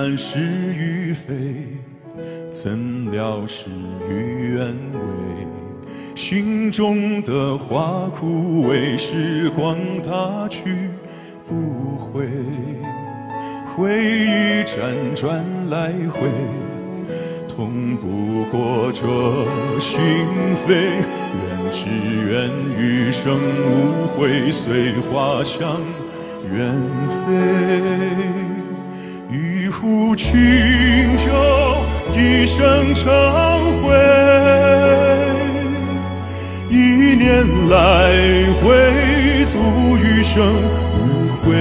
然是与非，怎料事与愿违。心中的花枯萎，时光大去不回，回忆辗转来回，痛不过这心扉。愿只愿余生无悔，随花香远飞。一壶清酒，一生长回，一年来回，度余生无悔。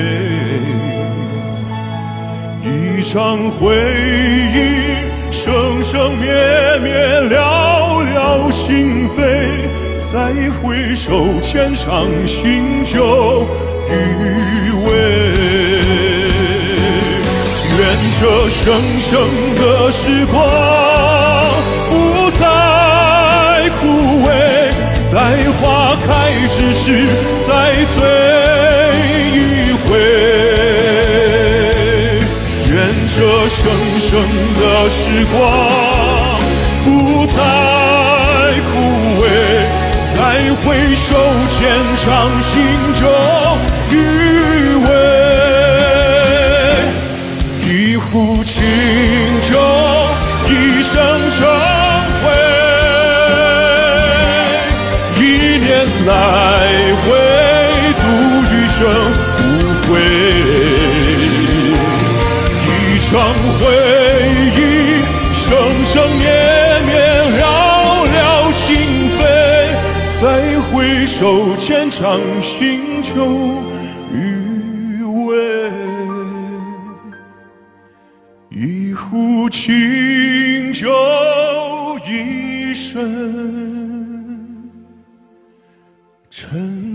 一场回忆，生生灭灭，寥寥心扉。再回首，浅尝新酒余味。愿这生生的时光不再枯萎，待花开之时再醉一回。愿这生生的时光不再枯萎，再回首，浅尝新酒余味。一壶清酒，一生成灰，一年来回，度余生无悔。一场回忆，生生灭灭，寥寥心扉。再回首，浅尝新酒余味。一壶清酒，一生沉